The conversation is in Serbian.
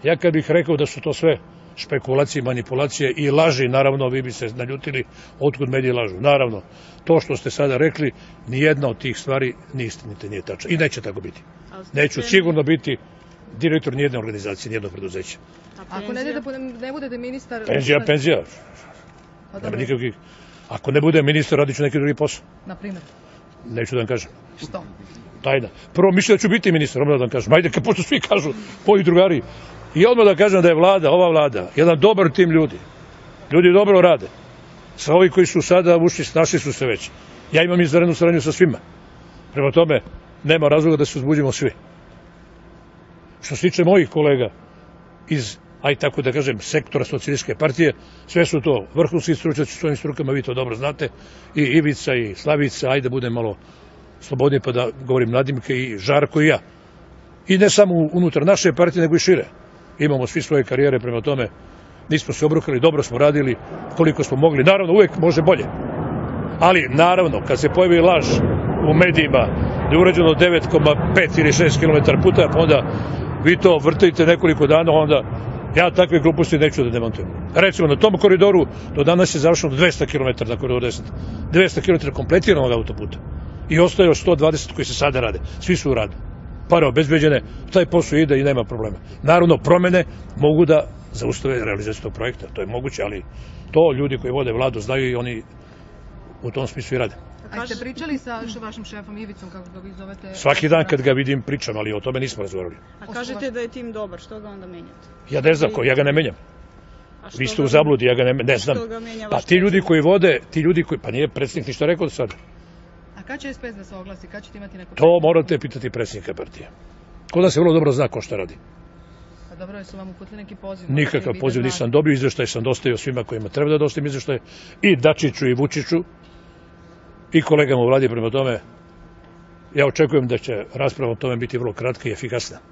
Ja kad bih rekao da su to sve špekulacije, manipulacije i laži, naravno, vi bi se naljutili otkud mediji lažu. Naravno, to što ste sada rekli, nijedna od tih stvari nije istinita, nije tačna. I neće tako biti. Neću sigurno biti direktor nijedne organizacije, nijednog preduzeća. Ako ne budete ministar... Penzija. Ako ne bude ministar, radit ću neki drugi posao. Na primjer? Neću da vam kažem. Što? Tajna. Prvo mišljam da ću biti ministar, odmah da vam kažem. Ajde, pošto svi kažu, moji drugari. I odmah da kažem da je ova vlada, jedan dobar tim ljudi. Ljudi dobro rade. Sa ovi koji su sada ušli, našli su se već. Ja imam izvanrednu saradnju sa svima. Prema tome, nema razloga da se uzbuđimo svi. Što se tiče mojih kolega iz, aj tako da kažem, sektora socijalističke partije, sve su to vrhunski stručnjaci u svojim strukama, vi to dobro znate, i Ivica i Slavica, ajde budem malo slobodnije pa da govorim nadimke, i Žarko i ja. I ne samo unutar naše partije, nego i šire. Imamo svi svoje karijere, prema tome nismo se obrukali, dobro smo radili koliko smo mogli. Naravno, uvek može bolje. Ali, naravno, kad se pojavi laž u medijima da je urađeno 9,5 ili 6 km puta, pa onda vi to vrtite nekoliko dana, onda ja takve gluposti neću da demantujem. Recimo, na tom koridoru do danas je završeno 200 km na koridoru 10. 200 km kompletiranog autoputa. I ostaje još 120 koji se sada rade. Svi su u radu. Pare obezbeđene, taj posao ide i nema problema. Naravno, promene mogu da zaustave realizaciju tog projekta. To je moguće, ali to ljudi koji vode vladu znaju i oni u tom smislu i rade. A ste pričali sa vašim šefom Ivicom, kako ga vi zovete? Svaki dan kad ga vidim pričam, ali o tome nismo razgovarali. A kažete da je tim dobar, što ga onda menjate? Ja ne znam, ja ga ne menjam. Vi ste u zabludi, ja ga ne znam. Pa ti ljudi koji vode, pa nije predsjednik ništa rekao do sada. A kad će SPS da se oglasi, kad ćete imati neko... To morate pitati predsjednika partije. Kod nas se vrlo dobro zna ko šta radi. Pa dobro, su vam uputili neki poziv? Nikakav poziv nisam dobio, izveštaj sam dostavio svima kojima treba da dostavim izveštaj, i Dačiću i Vučiću, i kolegama u vladi. Prema tome, ja očekujem da će rasprava o tome biti vrlo kratka i efikasna.